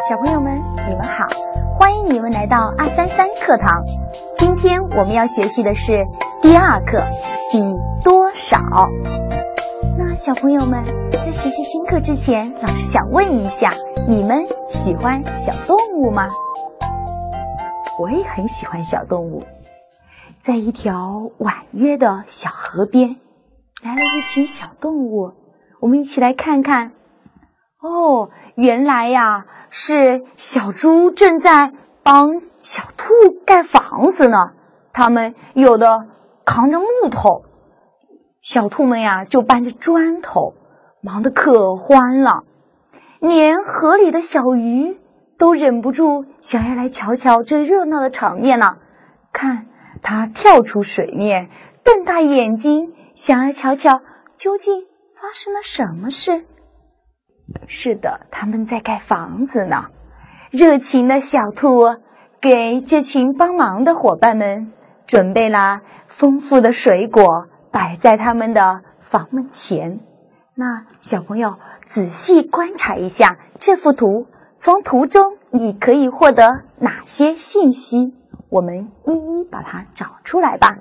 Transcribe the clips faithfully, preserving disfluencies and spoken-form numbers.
小朋友们，你们好，欢迎你们来到二三三课堂。今天我们要学习的是第二课，比多少。那小朋友们，在学习新课之前，老师想问一下，你们喜欢小动物吗？我也很喜欢小动物。在一条婉约的小河边，来了一群小动物，我们一起来看看。哦，原来呀，是小猪正在帮小兔盖房子呢。他们有的扛着木头，小兔们呀就搬着砖头，忙得可欢了。连河里的小鱼都忍不住想要来瞧瞧这热闹的场面呢。看，它跳出水面，瞪大眼睛，想要瞧瞧究竟发生了什么事。是的，他们在盖房子呢。热情的小兔给这群帮忙的伙伴们准备了丰富的水果，摆在他们的房门前。那小朋友仔细观察一下这幅图，从图中你可以获得哪些信息？我们一一把它找出来吧。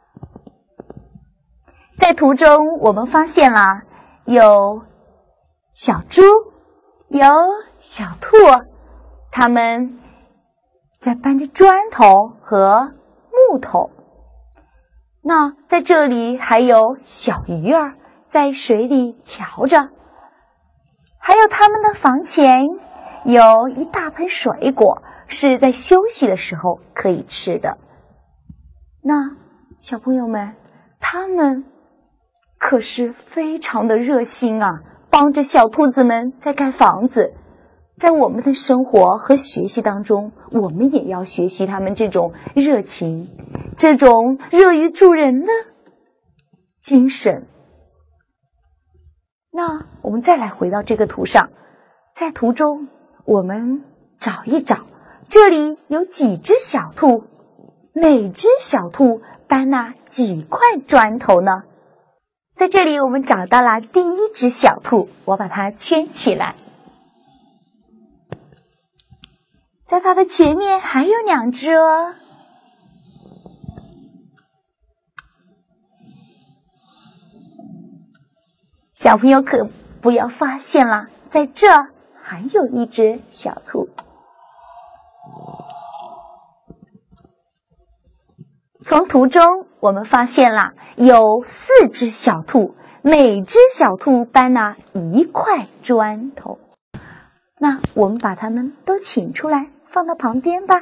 在图中我们发现了有小猪，有小兔，他们在搬着砖头和木头。那在这里还有小鱼儿在水里瞧着，还有他们的房前有一大盆水果，是在休息的时候可以吃的。那小朋友们，他们可是非常的热心啊，帮着小兔子们在盖房子。在我们的生活和学习当中，我们也要学习他们这种热情，这种乐于助人的精神。那我们再来回到这个图上，在图中我们找一找，这里有几只小兔，每只小兔搬了几块砖头呢？在这里我们找到了第一只小兔，我把它圈起来。在它的前面还有两只哦。小朋友可不要发现了，在这还有一只小兔。从图中我们发现了有四只小兔，每只小兔搬了一块砖头。那我们把它们都请出来，放到旁边吧。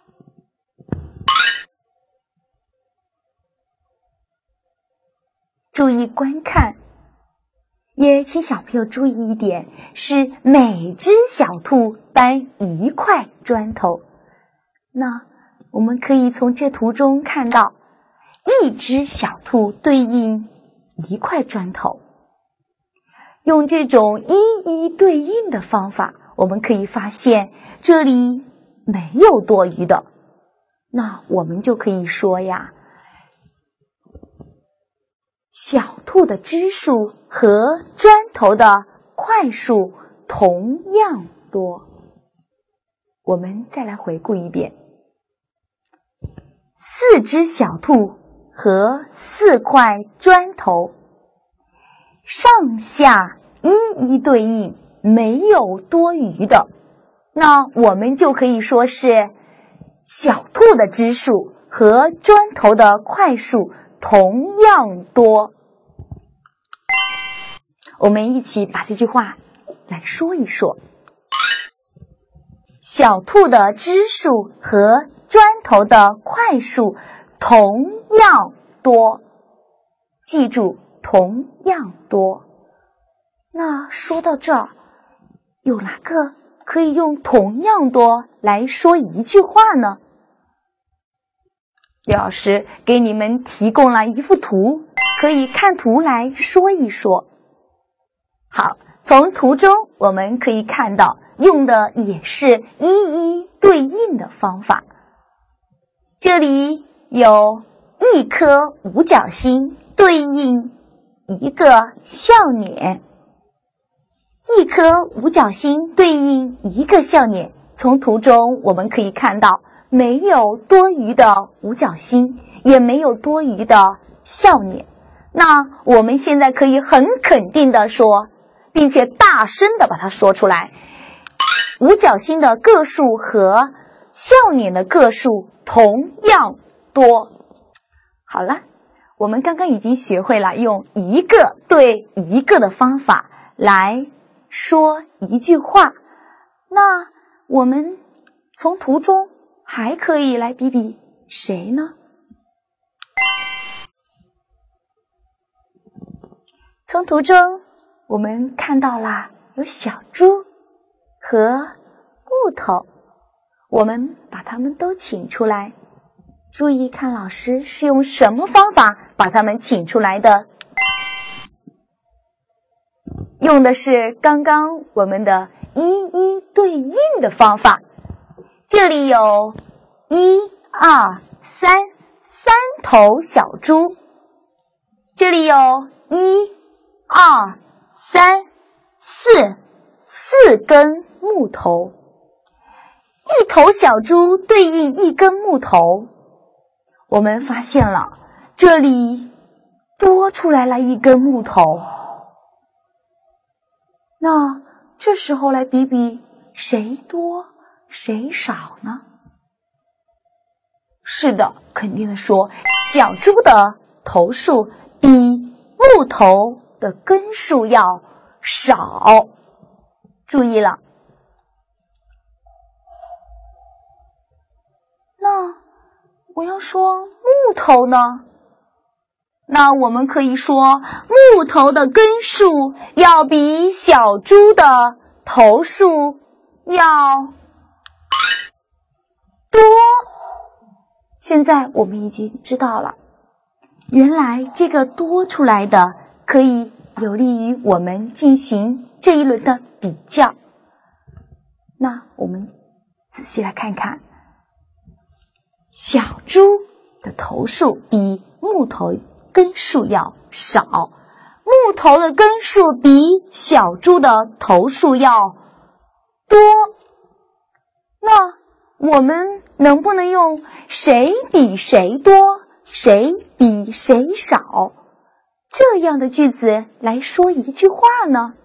注意观看，也请小朋友注意一点，是每只小兔搬一块砖头。那我们可以从这图中看到，一只小兔对应一块砖头。用这种一一对应的方法，我们可以发现这里没有多余的。那我们就可以说呀，小兔的只数和砖头的块数同样多。我们再来回顾一遍，四只小兔和四块砖头，上下一一对应，没有多余的。那我们就可以说是小兔的只数和砖头的块数同样多。我们一起把这句话来说一说，小兔的只数和砖头的块数同样多。记住，同样多。那说到这儿，有哪个可以用同样多来说一句话呢？刘老师给你们提供了一幅图，可以看图来说一说。好，从图中我们可以看到，用的也是一一对应的方法。这里有一颗五角星对应一个笑脸， 一颗五角星对应一个笑脸。从图中我们可以看到，没有多余的五角星，也没有多余的笑脸。那我们现在可以很肯定的说，并且大声的把它说出来，五角星的个数和笑脸的个数同样多。好了，我们刚刚已经学会了用一个对一个的方法来说一句话。那我们从图中还可以来比比谁呢？从图中我们看到了有小猪和木头，我们把它们都请出来。注意看老师是用什么方法把它们请出来的，用的是刚刚我们的一一对应的方法。这里有一二三三头小猪，这里有一二三四四根木头，一头小猪对应一根木头。我们发现了这里多出来了一根木头。那这时候来比比谁多谁少呢？是的，肯定的说，小猪的头数比木头的根数要少。注意了，那我要说木头呢？那我们可以说木头的根数要比小猪的头数要多。现在我们已经知道了，原来这个多出来的可以有利于我们进行这一轮的比较。那我们仔细来看看，小猪的头数比木头根数要少，木头的根数比小猪的头数要多。那我们能不能用谁比谁多，谁比谁少这样的句子来说一句话呢？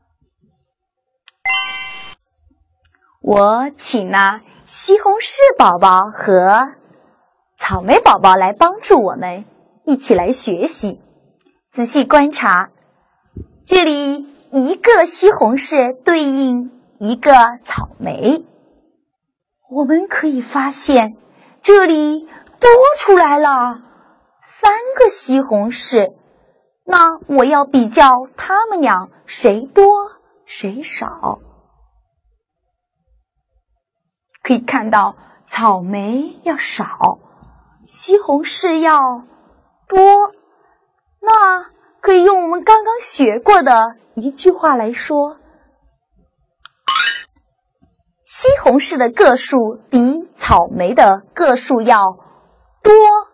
我请了西红柿宝宝和草莓宝宝来帮助我们一起来学习。仔细观察，这里一个西红柿对应一个草莓，我们可以发现这里多出来了三个西红柿。那我要比较它们俩谁多谁少。可以看到草莓要少，西红柿要多。那可以用我们刚刚学过的一句话来说，西红柿的个数比草莓的个数要多。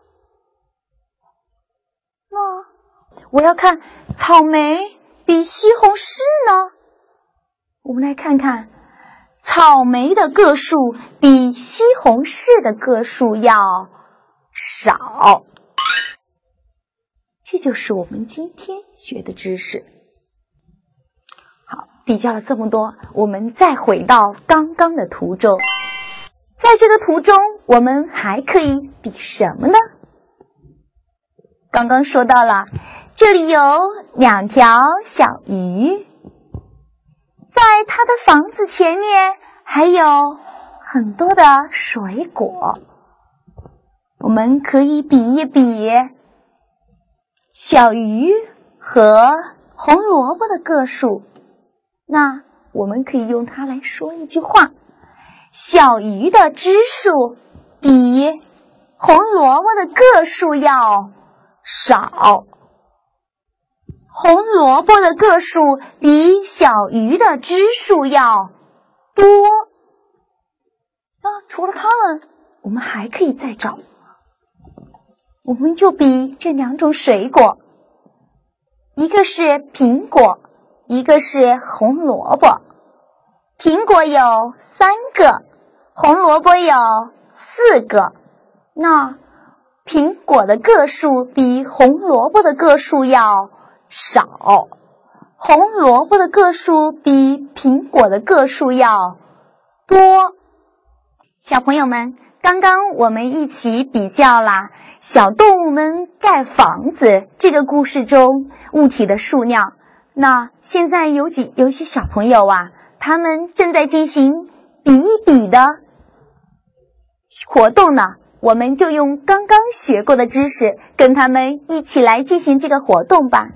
那我要看草莓比西红柿呢？我们来看看，草莓的个数比西红柿的个数要少。这就是我们今天学的知识。好，比较了这么多，我们再回到刚刚的图中。在这个图中，我们还可以比什么呢？刚刚说到了，这里有两条小鱼，在它的房子前面还有很多的水果。我们可以比一比小鱼和红萝卜的个数。那我们可以用它来说一句话，小鱼的只数比红萝卜的个数要少，红萝卜的个数比小鱼的只数要多。那除了它们，我们还可以再找，我们就比这两种水果，一个是苹果， 一个是红萝卜。苹果有三个，红萝卜有四个。那苹果的个数比红萝卜的个数要少，红萝卜的个数比苹果的个数要多。小朋友们，刚刚我们一起比较啦小动物们盖房子这个故事中物体的数量。那现在有几有一些小朋友啊，他们正在进行比一比的活动呢。我们就用刚刚学过的知识，跟他们一起来进行这个活动吧。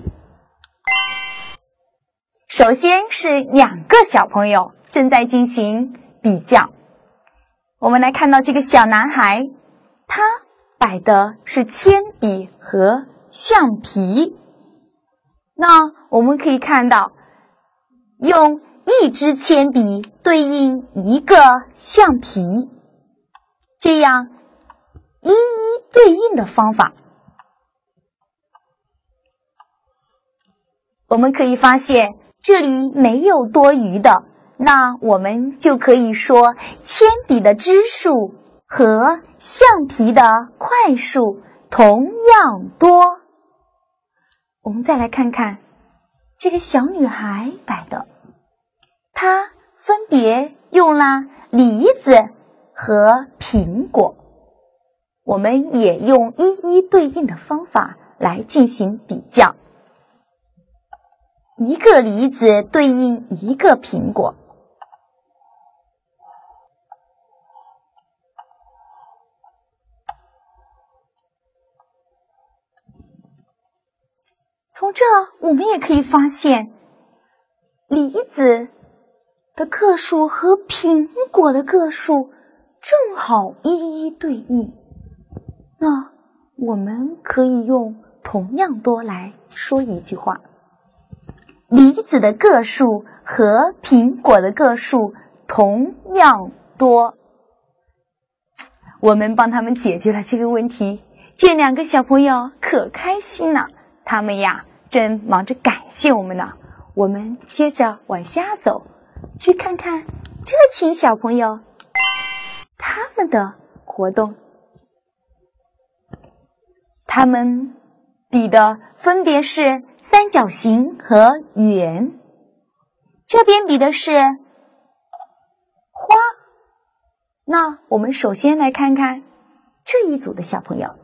首先是两个小朋友正在进行比较。我们来看到这个小男孩，他摆的是铅笔和橡皮。那我们可以看到，用一支铅笔对应一个橡皮，这样一一对应的方法，我们可以发现这里没有多余的，那我们就可以说铅笔的支数和橡皮的块数同样多。我们再来看看这个小女孩摆的，她分别用了梨子和苹果。我们也用一一对应的方法来进行比较。一个梨子对应一个苹果。从这我们也可以发现，梨子的个数和苹果的个数正好一一对应。那我们可以用同样多来说一句话，梨子的个数和苹果的个数同样多。我们帮他们解决了这个问题，这两个小朋友可开心了，他们呀正忙着感谢我们呢。我们接着往下走，去看看这群小朋友他们的活动。他们比的分别是三角形和圆，这边比的是花。那我们首先来看看这一组的小朋友，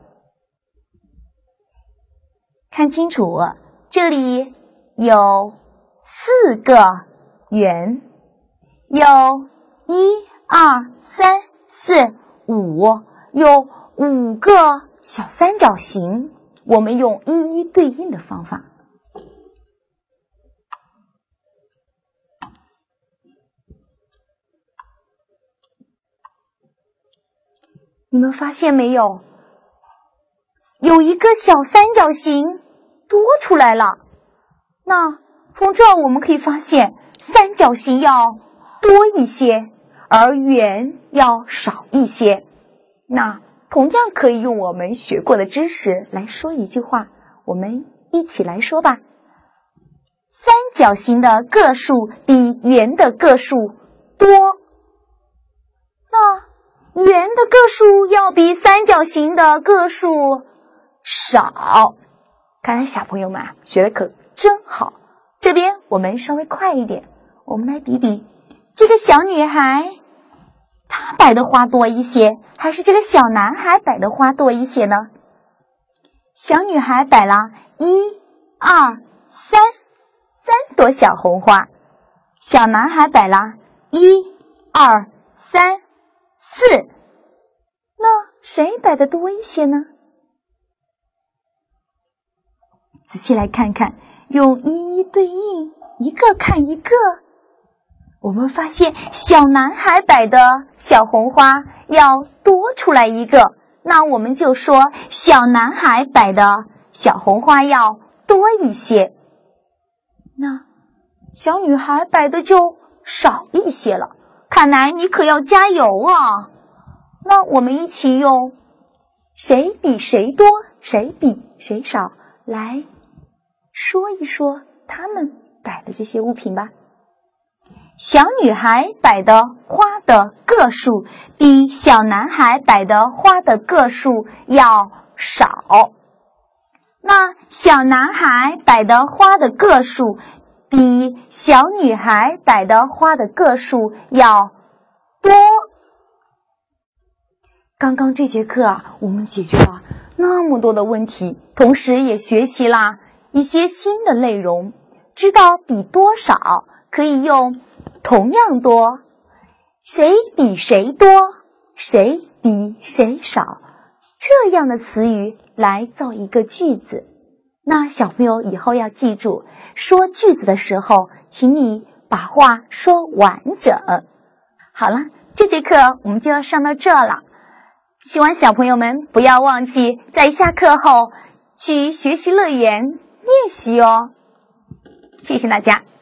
看清楚，这里有四个圆，有一二三四五，有五个小三角形。我们用一一对应的方法。你们发现没有？有一个小三角形多出来了。那从这儿我们可以发现，三角形要多一些，而圆要少一些。那同样可以用我们学过的知识来说一句话，我们一起来说吧。三角形的个数比圆的个数多，那圆的个数要比三角形的个数少。看来小朋友们啊，学的可真好。这边我们稍微快一点，我们来比比这个小女孩她摆的花多一些，还是这个小男孩摆的花多一些呢？小女孩摆了一、二、三，三朵小红花。小男孩摆了一、二、三、四。那谁摆的多一些呢？仔细来看看，用一一对应，一个看一个。我们发现小男孩摆的小红花要多出来一个，那我们就说小男孩摆的小红花要多一些。那小女孩摆的就少一些了，看来你可要加油啊！那我们一起用谁比谁多，谁比谁少来说一说他们摆的这些物品吧。小女孩摆的花的个数比小男孩摆的花的个数要少。那小男孩摆的花的个数比小女孩摆的花的个数要多。刚刚这节课啊，我们解决了那么多的问题，同时也学习了一些新的内容，知道比多少可以用同样多、谁比谁多、谁比谁少这样的词语来造一个句子。那小朋友以后要记住，说句子的时候，请你把话说完整。好了，这节课我们就要上到这了。希望小朋友们不要忘记在下课后去学习乐园练习哦。谢谢大家。